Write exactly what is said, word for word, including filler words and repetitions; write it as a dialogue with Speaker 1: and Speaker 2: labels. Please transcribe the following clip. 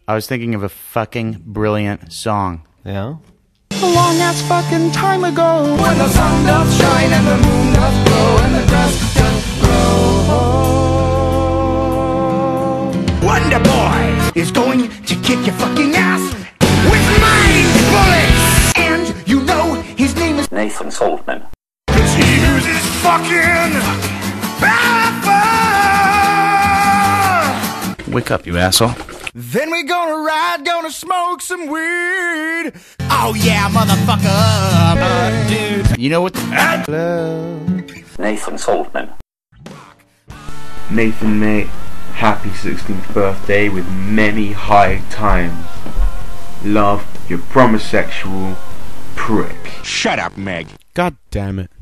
Speaker 1: I was thinking of a fucking brilliant song.
Speaker 2: Yeah?
Speaker 3: A long ass fucking time ago, when the sun doth shine and the moon doth glow and the grass doth grow. Wonder Boy is going to kick your fucking ass with mind bullets, and you know his name is
Speaker 4: Nathan Saltman.
Speaker 3: Cause he uses fucking power.
Speaker 1: Wake up, you asshole.
Speaker 3: Then we gonna ride, gonna smoke some weed. Oh yeah, motherfucker, uh, dude.
Speaker 1: You know what?
Speaker 4: Nathan Saltman.
Speaker 5: Nathan, mate, happy sixteenth birthday with many high times. Love, your bromosexual prick.
Speaker 6: Shut up, Meg.
Speaker 2: God damn it.